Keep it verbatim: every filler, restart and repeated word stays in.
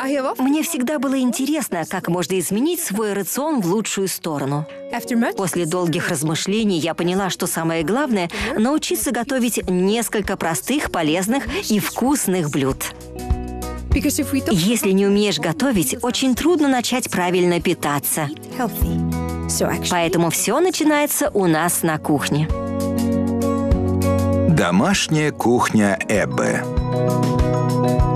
Мне всегда было интересно, как можно изменить свой рацион в лучшую сторону. После долгих размышлений я поняла, что самое главное – научиться готовить несколько простых, полезных и вкусных блюд. Если не умеешь готовить, очень трудно начать правильно питаться. Поэтому все начинается у нас на кухне. Домашняя кухня Эббы.